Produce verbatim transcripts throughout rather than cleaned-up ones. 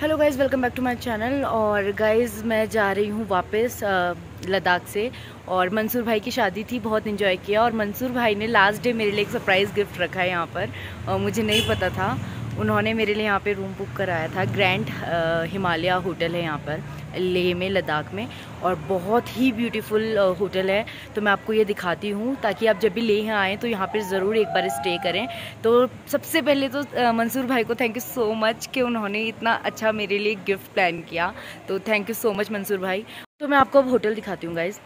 Hello guys, welcome back to my channel. और guys मैं जा रही हूँ वापस लद्दाख से। और मंसूर भाई की शादी थी, बहुत इन्जॉय किया। और मंसूर भाई ने लास्ट डे मेरे लिए एक सरप्राइज़ गिफ्ट रखा है यहाँ पर, और मुझे नहीं पता था। उन्होंने मेरे लिए यहाँ पे रूम बुक कराया था। ग्रैंड हिमालय होटल है यहाँ पर लेह में, लद्दाख में, और बहुत ही ब्यूटीफुल होटल है। तो मैं आपको ये दिखाती हूँ ताकि आप जब भी लेह आएँ तो यहाँ पर ज़रूर एक बार स्टे करें। तो सबसे पहले तो मंसूर भाई को थैंक यू सो मच कि उन्होंने इतना अच्छा मेरे लिए गिफ्ट प्लान किया। तो thank you so much Mansoor भाई। तो मैं आपको अब होटल दिखाती हूँ गाइज़।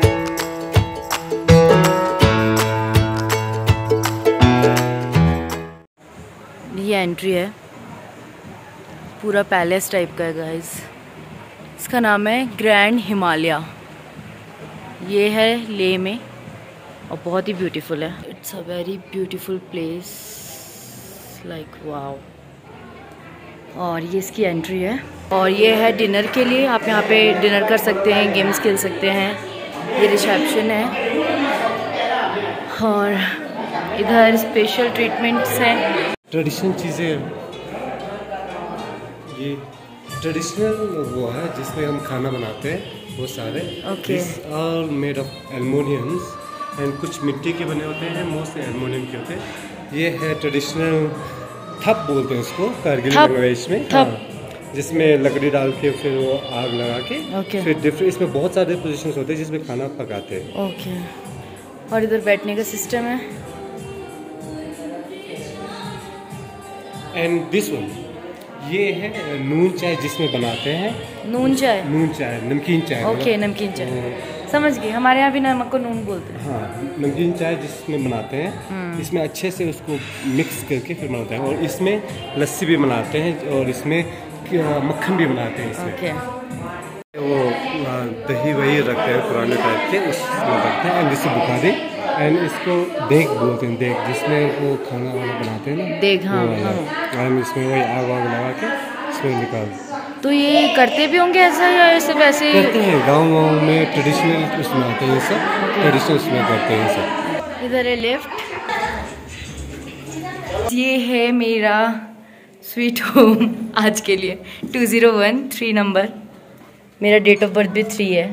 ये एंट्री है, पूरा पैलेस टाइप का है गाइज़। इसका नाम है ग्रैंड हिमालय। ये है लेह में और बहुत ही ब्यूटीफुल है। It's a very beautiful place, like wow. और ये इसकी एंट्री है। और ये है डिनर के लिए, आप यहाँ पे डिनर कर सकते हैं, गेम्स खेल सकते हैं। ये रिसेप्शन है और इधर स्पेशल ट्रीटमेंट्स हैं। ट्रेडिशनल चीज़ें, ये ट्रेडिशनल वो है जिसमें हम खाना बनाते हैं, वो सारे okay all made of aluminiums and कुछ मिट्टी के बने होते हैं, मोस्ट एल्युमिनियम के होते हैं। ये है ट्रेडिशनल थप बोलते हैं उसको कारगिल लैंग्वेज में, हाँ, जिसमें लकड़ी डाल के फिर वो आग लगा के okay. फिर डिफरेंट इसमें बहुत सारे पोजीशंस होते हैं जिसमें खाना पकाते हैं। Okay okay. और इधर बैठने का सिस्टम है। एंड दिस वन, ये है नून चाय जिसमें बनाते हैं। नून चाय, नून चाय, नमकीन चाय। ओके okay, नमकीन चाय समझ गई। हमारे यहाँ भी नमक को नून बोलते हैं। हाँ, नमकीन चाय जिसमें बनाते हैं, इसमें अच्छे से उसको मिक्स करके फिर बनाते हैं। और इसमें लस्सी भी बनाते हैं और इसमें मक्खन भी बनाते हैं। इसमें okay. वो दही वही रखते हैं पुराने टाइप के, उसमें रखते हैं। एंड जिससे बुखारी, एंड इसको देग बोलते हैं, देग जिसमें वो खाना वाला बनाते हैं ना, देग। हाँ, हाँ। एंड इसमें वही आग वाग लगा के इसमें निकाल। तो ये करते भी होंगे ऐसा या ऐसे वैसे करते हैं? गाँव गाँव में ट्रेडिशनल उसमें आते हैं सब, ट्रेडिशनल उसमें करते हैं सब। इधर है लिफ्ट। ये है मेरा स्वीट होम आज के लिए, two zero one three number. मेरा डेट ऑफ बर्थ भी थ्री है।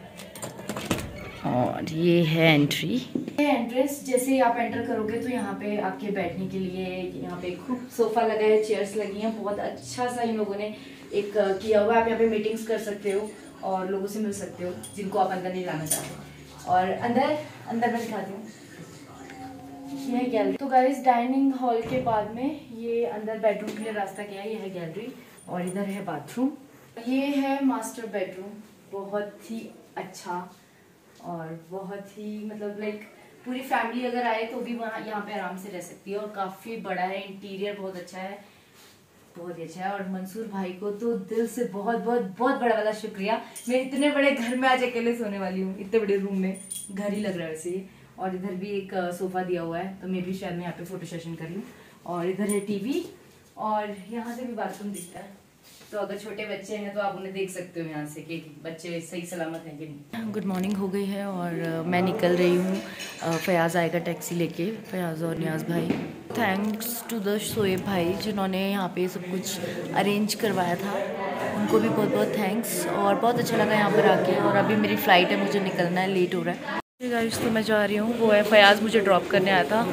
और ये है एंट्री, ये एंट्रेंस। जैसे ही आप एंटर करोगे तो यहाँ पे आपके बैठने के लिए यहाँ पे खूब सोफा लगा है, चेयर्स लगी हैं। बहुत अच्छा सा इन लोगों ने एक किया हुआ है। आप यहाँ पे मीटिंग्स कर सकते हो और लोगों से मिल सकते हो जिनको आप अंदर नहीं लाना चाहते। और अंदर अंदर मैं दिखाती हूँ, ये है गैलरी। तो गाइस डाइनिंग हॉल के बाद में ये अंदर बेडरूम के लिए रास्ता गया है। ये है गैलरी और इधर है बाथरूम। ये है मास्टर बेडरूम, बहुत ही अच्छा और बहुत ही मतलब लाइक पूरी फैमिली अगर आए तो भी वहाँ यहाँ पे आराम से रह सकती है। और काफ़ी बड़ा है, इंटीरियर बहुत अच्छा है, बहुत ही अच्छा है। और मंसूर भाई को तो दिल से बहुत बहुत बहुत बड़ा वाला शुक्रिया। मैं इतने बड़े घर में आज अकेले सोने वाली हूँ, इतने बड़े रूम में, घर ही लग रहा है वैसे ये। और इधर भी एक सोफा दिया हुआ है, तो मैं भी शायद मैं यहाँ पे फोटो सेशन कर लूँ। और इधर है टीवी और यहाँ से भी बाथरूम दिखता है। तो अगर छोटे बच्चे हैं तो आप उन्हें देख सकते हो यहाँ से कि बच्चे सही सलामत हैं कि नहीं। गुड मॉर्निंग हो गई है और मैं निकल रही हूँ। फयाज़ आएगा टैक्सी लेके, फयाज़ और नियाज़ भाई। थैंक्स टू द शोएब भाई जिन्होंने यहाँ पे सब कुछ अरेंज करवाया था, उनको भी बहुत बहुत थैंक्स। और बहुत अच्छा लगा यहाँ पर आके। और अभी मेरी फ़्लाइट है, मुझे निकलना है, लेट हो रहा है गाइस। तो मैं जा रही हूँ। वो है फयाज़, मुझे ड्रॉप करने आया था।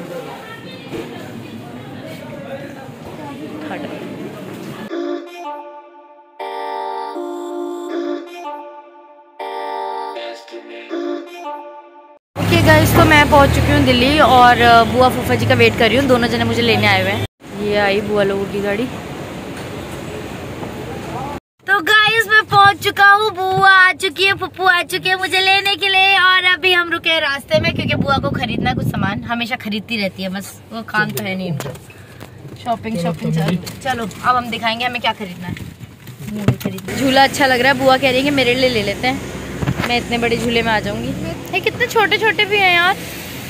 ओके गाइस, तो मैं पहुंच चुकी हूँ दिल्ली और बुआ फूफा जी का वेट कर रही हूँ। दोनों जने मुझे लेने आए हुए हैं। ये आई बुआ लोगों की गाड़ी। तो गाइस मैं पहुंच चुका हूँ, बुआ आ चुकी है, फुप्पू आ चुके हैं मुझे लेने के लिए। और अभी हम रुके हैं रास्ते में क्योंकि बुआ को खरीदना है कुछ सामान, हमेशा खरीदती रहती है, बस वो काम तो है नहीं। शॉपिंग शॉपिंग चलो चलो अब हम दिखाएंगे हमें क्या खरीदना है। झूला अच्छा लग रहा है, बुआ कह रही है कि मेरे लिए ले लेते हैं, मैं इतने बड़े झूले में आ जाऊंगी। ये कितने छोटे छोटे भी हैं यार।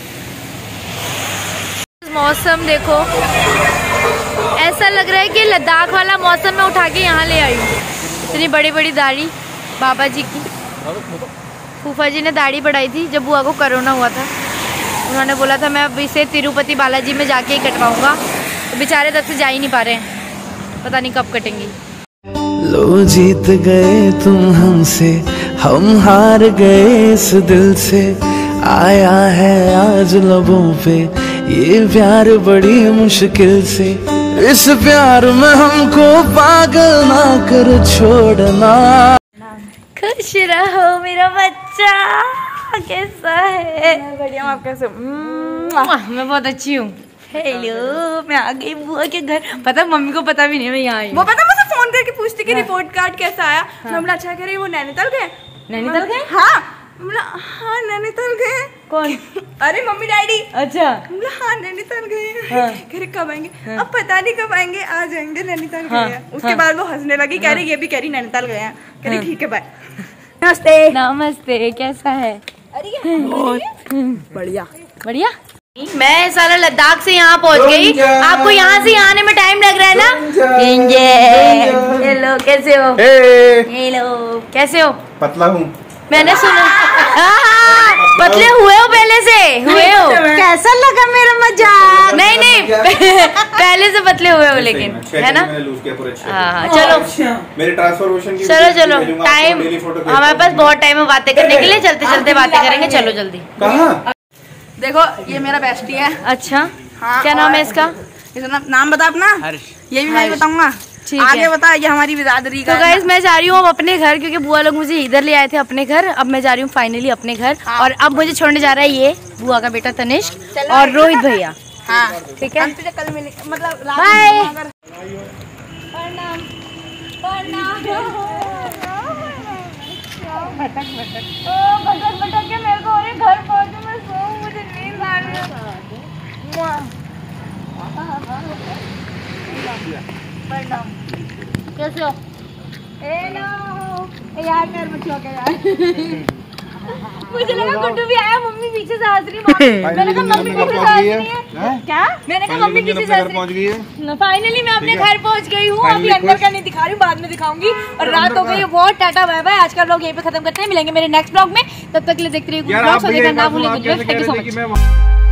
मौसम देखो, ऐसा लग रहा है कि लद्दाख वाला मौसम में उठा के यहाँ ले आई हूँ। इतनी बड़ी बड़ी दाढ़ी बाबा जी की। फूफा जी ने दाढ़ी बढ़ाई थी जब बुआ को कोरोना हुआ था। उन्होंने बोला था मैं अब इसे तिरुपति बालाजी में जाके ही कटवाऊंगा, तो बेचारे तब से जा ही नहीं पा रहे हैं, पता नहीं कब कटेंगी। लो जीत गए तुम हमसे, हम हार गए इस दिल से। आया है आज लबों पे ये प्यार बड़ी मुश्किल से। इस प्यार में हमको पागल ना कर छोड़ना। खुश रहो मेरा बच्चा, कैसा है? मैं बढ़िया, आप कैसे? मैं बहुत अच्छी हूँ। हेलो, मैं आ गई बुआ के घर। पता मम्मी को पता भी नहीं मैं यहाँ आई। वो पता मुझे फोन करके पूछती कि रिपोर्ट कार्ड कैसा आया। मैं बोला अच्छा कह रही वो नैनीताल गए। नैनीताल गए? हाँ। बोला हाँ नैनीताल गए। कौन? अरे मम्मी डैडी। अच्छा। बोला हाँ नैनीताल गए। हाँ। कह रहे कब आएंगे? हाँ। अब पता नहीं कब आएंगे, आ जाएंगे नैनीताल हाँ। गए। उसके हाँ। बाद वो हंसने लगी, कह रही ये भी कह रही नैनीताल गए हैं। कह रही हाँ। ठीक है बाय। नमस्ते। नमस्ते, कैसा है? अरे बढ़िया बढ़िया। मैं साला लद्दाख से यहाँ पहुँच गई, आपको यहाँ से यहाँ आने में टाइम लग रहा है ना? हेलो, कैसे हो? हेलो, कैसे हो? पतला हूँ। मैंने सुना पतले हुए हो, पहले से हुए हो। कैसा लगा मेरा मजाक? नहीं नहीं पहले से पतले हुए हो लेकिन, है ना? हाँ चलो मेरे ट्रांसफॉर्मेशन की चलो चलो टाइम हमारे पास बहुत टाइम है बातें करने के लिए। चलते चलते बातें करेंगे, चलो जल्दी। कहाँ? देखो ये मेरा बेस्टी है। अच्छा, हाँ, क्या नाम है इसका? इसका नाम बता अपना। ये भी मैं बताऊंगा। ठीक आगे है। बता, ये हमारी बिरादरी का। तो गाइस मैं जा रही हूँ अब अपने घर, क्योंकि बुआ लोग मुझे इधर ले आए थे अपने घर। अब मैं जा रही हूँ फाइनली अपने घर। हाँ। और अब मुझे छोड़ने जा रहा है ये बुआ का बेटा तनिष्क और रोहित भैया। हाँ ठीक है, हम तुझे कल मिले, मतलब बाय। प्रणाम प्रणाम। भटक भटक भटक भटक के मेरे को और घर पहुंचे, मैं सोऊं, मुझे नींद आ रही है। प्रणाम। कैसे हो? हेलो यार, पैर मत छू के यार। मुझे लगा गुड्डू भी आया, मम्मी पीछे से हंस रही है। मैंने कहा मम्मी पीछे से हंस रही है। क्या? मैंने कहा मम्मी पीछे से हंस रही है। फाइनली मैं अपने घर पहुंच गई हूँ। अभी अंदर का नहीं दिखा रही हूँ, बाद में दिखाऊंगी। और रात हो गई है बहुत। Tata bye bye. आज का व्लॉग यहीं पे खत्म करते हैं, मिलेंगे मेरे नेक्स्ट व्लॉग में। तब तक के लिए देखते रहिए। Thank you so much.